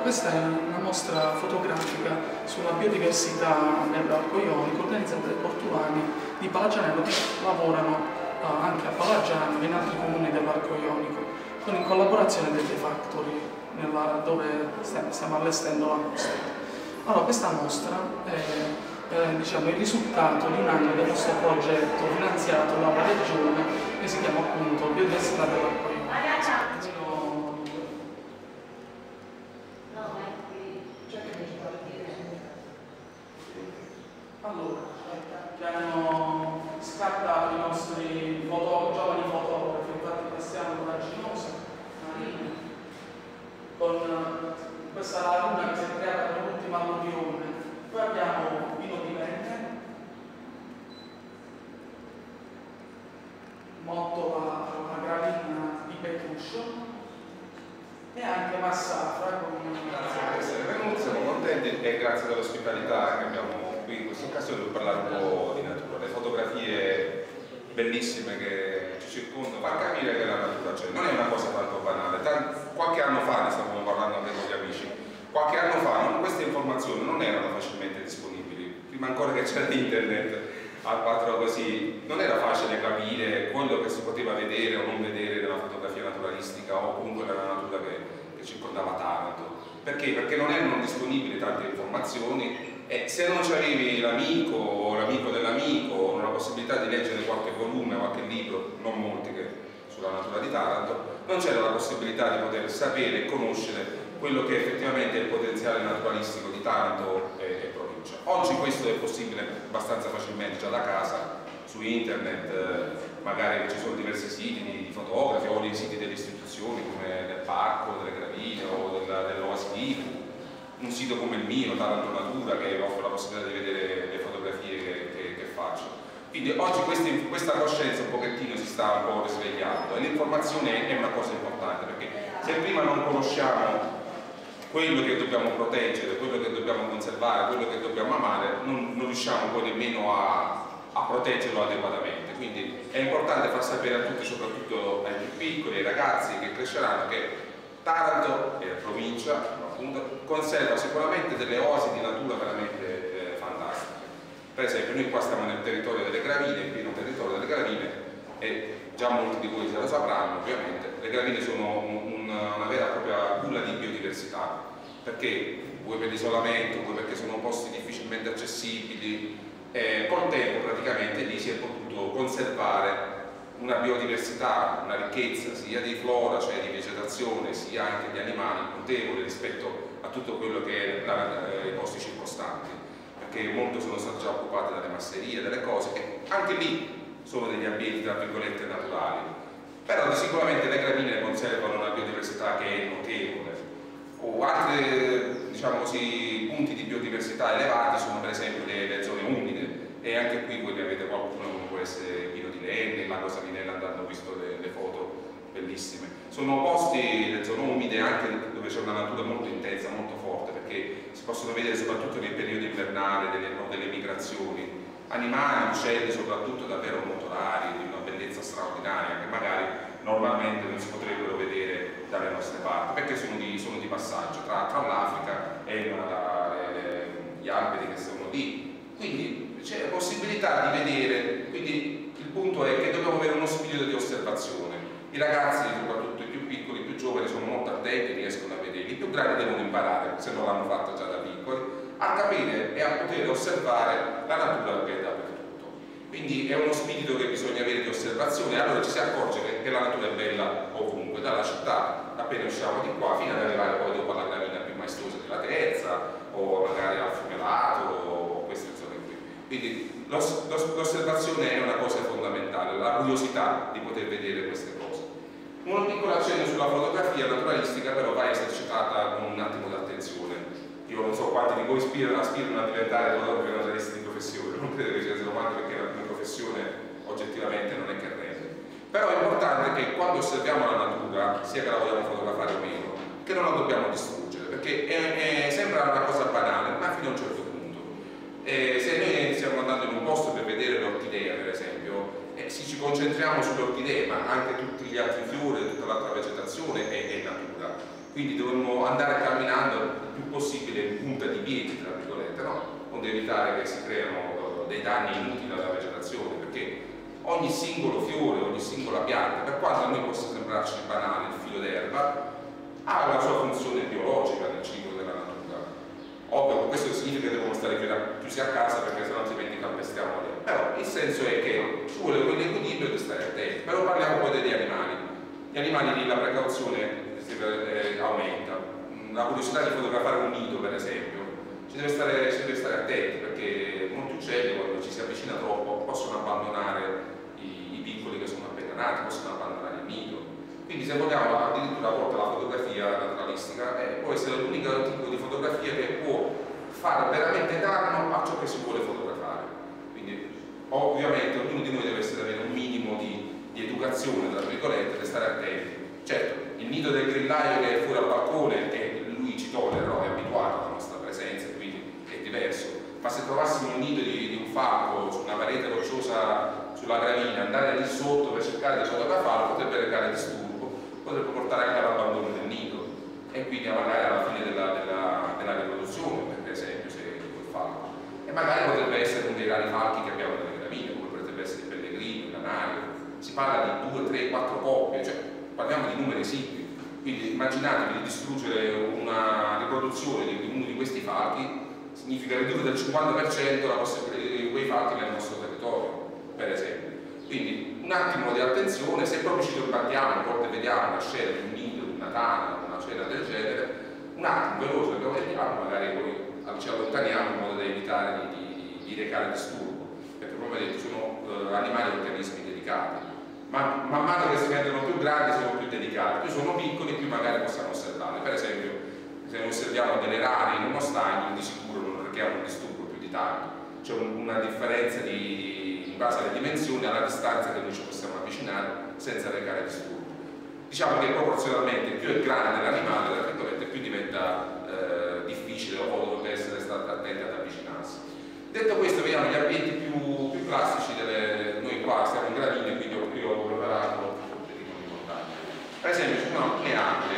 Questa è una mostra fotografica sulla biodiversità nell'arco ionico organizzata dai portuani di Palagianello che lavorano anche a Palagiano e in altri comuni dell'arco ionico, con in collaborazione dei Factory, dove stiamo allestendo la mostra. Allora, questa mostra è diciamo, il risultato di un anno del nostro progetto finanziato dalla Regione che si chiama appunto Biodiversità dell'arco ionico. Allora, che hanno scattato i nostri giovani fotografi, infatti Cristiano Coraginosa, Marina, con questa laguna che si è creata con l'ultima alluvione. Poi abbiamo Vino di Venne, Mottola, la gravina di Petruscio e anche Massafra con Grazie per essere venuti, siamo contenti e grazie dell'ospitalità che abbiamo qui in questa occasione per parlare un po' di natura. Le fotografie bellissime che ci circondano fanno capire che la natura c'è, non è una cosa tanto banale. Qualche anno fa, ne stavamo parlando anche con gli amici, qualche anno fa queste informazioni non erano facilmente disponibili, prima ancora che c'era internet, a 4 così, non era facile capire quello che si poteva vedere o non vedere nella fotografia naturalistica o comunque nella natura che circondava Taranto. Perché? Perché non erano disponibili tante informazioni e se non c'avevi l'amico o l'amico dell'amico o la possibilità di leggere qualche volume, qualche libro, non molti sulla natura di Taranto, non c'era la possibilità di poter sapere e conoscere quello che effettivamente è il potenziale naturalistico di Taranto e provincia. Oggi questo è possibile abbastanza facilmente già da casa, su internet, magari ci sono diversi siti di fotografi o dei siti delle istituzioni come del parco, delle gravine o dell'Oasi, un sito come il mio, Taranto Natura, che offre la possibilità di vedere le fotografie che faccio. Quindi oggi questa coscienza un pochettino si sta un po' risvegliando e l'informazione è una cosa importante, perché se prima non conosciamo quello che dobbiamo proteggere, quello che dobbiamo conservare, quello che dobbiamo amare, non riusciamo poi nemmeno a proteggerlo adeguatamente. Quindi è importante far sapere a tutti, soprattutto ai più piccoli, ai ragazzi che cresceranno, che Taranto e la provincia appunto, conserva sicuramente delle oasi di natura veramente fantastiche. Per esempio noi qua stiamo nel territorio delle gravine, in pieno territorio delle gravine, e già molti di voi se lo sapranno ovviamente, le gravine sono una vera e propria culla di biodiversità, perché vuoi per l'isolamento, vuoi perché sono posti difficilmente accessibili, col tempo praticamente lì si è potuto conservare una biodiversità, una ricchezza sia di flora, cioè di vegetazione, sia anche di animali notevole rispetto a tutto quello che è i posti circostanti, perché molto sono state già occupate dalle masserie, delle cose, e anche lì sono degli ambienti tra virgolette naturali, però sicuramente le gravine conservano una biodiversità che è notevole. O altri diciamo così, punti di biodiversità elevati sono per esempio le zone umide, e anche qui voi ne avete qualcuno come può essere Pino di Lenne, Lago Savinella, andando visto le foto bellissime. Sono posti, le zone umide, anche dove c'è una natura molto intensa, molto forte, perché si possono vedere soprattutto nei periodi invernali delle migrazioni animali, uccelli soprattutto davvero molto rari, di una bellezza straordinaria che magari normalmente non si potrebbero vedere dalle nostre parti, perché sono di passaggio tra l'Africa e gli alberi che sono lì. Quindi c'è la possibilità di vedere, quindi il punto è che dobbiamo avere uno spirito di osservazione. I ragazzi, soprattutto i più piccoli, i più giovani, sono molto attenti, riescono a vedere, i più grandi devono imparare, se non l'hanno fatto già da piccoli, a capire e a poter osservare la natura che è dappertutto. Quindi è uno spirito che bisogna avere di osservazione, allora ci si accorge che la natura è bella ovunque, dalla città, appena usciamo di qua, fino ad arrivare poi dopo alla gravina più maestosa della Terza, o magari al Fumelato, o queste zone qui. Quindi l'osservazione è una cosa fondamentale, la curiosità di poter vedere queste cose. Un piccolo accenno sulla fotografia naturalistica però va esercitata con un attimo d'attenzione. Io non so quanti di voi aspirano a diventare fotografi naturalisti di professione, non credo che sia domanda perché la mia professione oggettivamente non è che rende. Però è importante che quando osserviamo la natura, sia che la vogliamo fotografare o meno, che non la dobbiamo distruggere, perché sembra una cosa banale, ma fino a un certo punto. Se noi stiamo andando in un posto per vedere le orchidee, per esempio, se ci concentriamo sulle orchidee, ma anche tutti gli altri fiori, tutta l'altra vegetazione è natura. Quindi dovremmo andare camminando onde evitare che si creano dei danni inutili alla vegetazione, perché ogni singolo fiore, ogni singola pianta, per quanto a noi possa sembrarci banale il filo d'erba, ha la sua funzione biologica nel ciclo della natura. Ovvio, questo significa che devono stare chiusi a casa perché sennò altrimenti calpestiamo le. Però il senso è che ci vuole quell'equilibrio di stare attenti. Però parliamo poi degli animali. Gli animali lì la precauzione aumenta. La curiosità di fotografare un nido, per esempio, ci deve stare attenti, perché molti uccelli quando ci si avvicina troppo possono abbandonare i piccoli che sono appena nati, possono abbandonare il nido. Quindi se vogliamo addirittura a volte la fotografia naturalistica può essere l'unico tipo di fotografia che può fare veramente danno a ciò che si vuole fotografare. Quindi ovviamente ognuno di noi deve avere un minimo di educazione, tra virgolette, per stare attenti. Certo, il nido del grillaio che è fuori al balcone e lui ci tollera, no? È abituato alla nostra presenza, quindi è diverso. Ma se trovassimo un nido di un falco su una parete rocciosa sulla gravina, andare lì sotto per cercare di fotografarlo potrebbe recare disturbo, potrebbe portare anche all'abbandono del nido e quindi magari alla fine della riproduzione, per esempio, se quel falco. E magari potrebbe essere uno dei rari falchi che abbiamo nelle gravine, come potrebbe essere il pellegrino, il canario. Si parla di 2, 3, 4 coppie, cioè parliamo di numeri esigui. Quindi immaginatevi di distruggere una riproduzione di uno di questi falchi, significa ridurre del 50% la possibilità di quei falchi nel nostro territorio, per esempio. Quindi un attimo di attenzione, se proprio ci imbattiamo, a volte vediamo una scena di un nido, di una tana, una scena del genere, un attimo veloce lo vediamo, magari poi ci allontaniamo in modo da evitare di recare disturbo, perché come detto sono animali e organismi delicati. Ma man mano che si rendono più grandi sono più delicati, più sono piccoli più magari possiamo osservarli. Per esempio, se noi osserviamo delle rane in uno stagno, di sicuro non rechiamo un disturbo più di tanto. C'è una differenza in base alle dimensioni, alla distanza che noi ci possiamo avvicinare senza recare disturbo. Diciamo che proporzionalmente più è grande l'animale, tra virgolette, più diventa difficile o dovrebbe essere stato attenti ad avvicinarsi. Detto questo, vediamo gli ambienti più classici noi qua stiamo in gravine, quindi io ho preparato di montagna. Per esempio ci sono alcune aquile,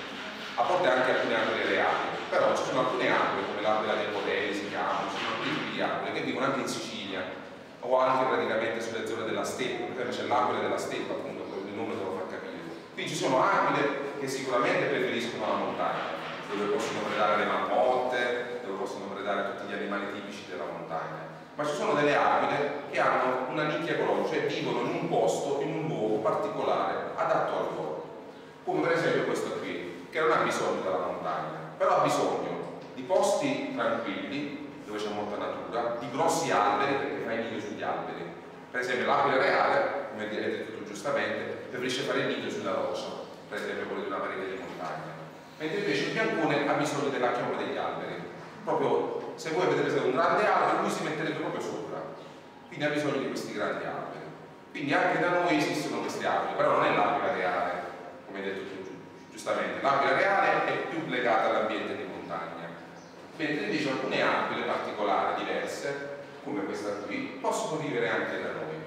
a volte anche alcune aquile reali, però ci sono alcune aquile come l'aquila del Poteri si chiamano, ci sono alcuni tipi di aquile che vivono anche in Sicilia o anche praticamente sulle zone della steppa, per esempio c'è l'aquila della steppa, appunto, il nome te lo fa capire. Quindi ci sono aquile che sicuramente preferiscono la montagna, dove possono predare le marmotte, dove possono predare tutti gli animali tipici della montagna. Ma ci sono delle aquile che hanno una nicchia ecologica e vivono in un posto, in un luogo particolare, adatto al loro. Come per esempio questo qui, che non ha bisogno della montagna, però ha bisogno di posti tranquilli, dove c'è molta natura, di grossi alberi, perché fa il nido sugli alberi. Per esempio l'aquila reale, come avete detto giustamente, preferisce fare il nido sulla roccia, per esempio quello di una parete di montagna. Mentre invece il biancone ha bisogno della chioma degli alberi. Proprio, se voi vedete un grande albero, lui si metterebbe proprio sopra. Quindi ha bisogno di questi grandi alberi. Quindi anche da noi esistono queste aquile, però non è l'aquila reale, come hai detto tu giustamente. L'aquila reale è più legata all'ambiente di montagna. Mentre invece alcune aquile particolari, diverse, come questa qui, possono vivere anche da noi.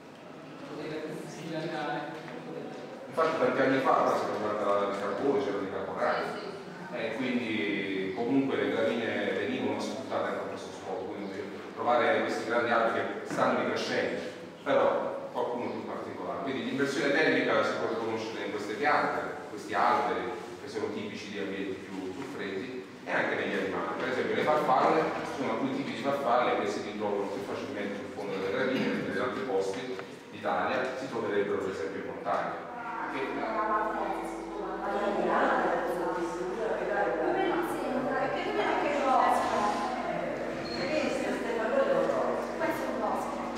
Infatti tanti anni fa si trattava di carbone, c'erano dei carburati, quindi comunque le gravine venivano sfruttate anche a questo scopo, quindi trovare questi grandi alberi che stanno ricrescendo, però qualcuno più particolare. Quindi l'inversione termica si può riconoscere in queste piante, questi alberi che sono tipici di ambienti più freddi e anche negli animali. Per esempio le farfalle, ci sono alcuni tipi di farfalle che si ritrovano più facilmente sul fondo delle gravine, mentre in altri posti d'Italia si troverebbero per esempio in montagna.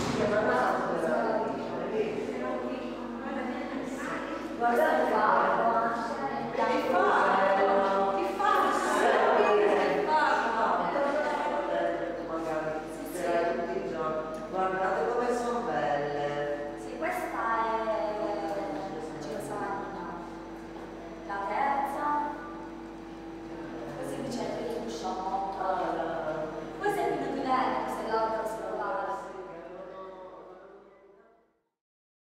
Guardate qua.